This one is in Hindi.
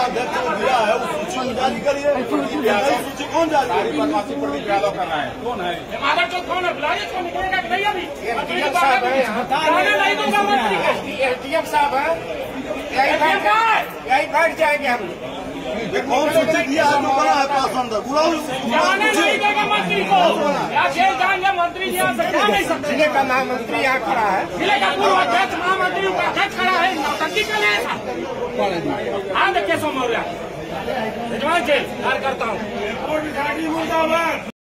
अध्यक्ष को दिया है उस सूची जारी करिए। सूची कौन जारी कर रहा है? कौन है? कौन है? बुलाइए, कौन निकलेगा कि नहीं अभी? एसडीएम साहब है, एसडीएम साहब है, यही बैठ जाएंगे हम। कौन सूची दिया है? जो बना है पास अंदर बुलाओ। जाने नहीं देगा मंत्री को, या जेल जाएंगे मंत्री जी यहाँ से जा नहीं सकते। जिले का महामंत्री यहाँ खड़ा है, जिले का पूर्व अध्यक्ष महामंत्री का अध्यक्ष खड़ा है, नौटंकी कर रहे हैं। हाँ देखिए सोमौर्या भिजवान जेल करता हूँ।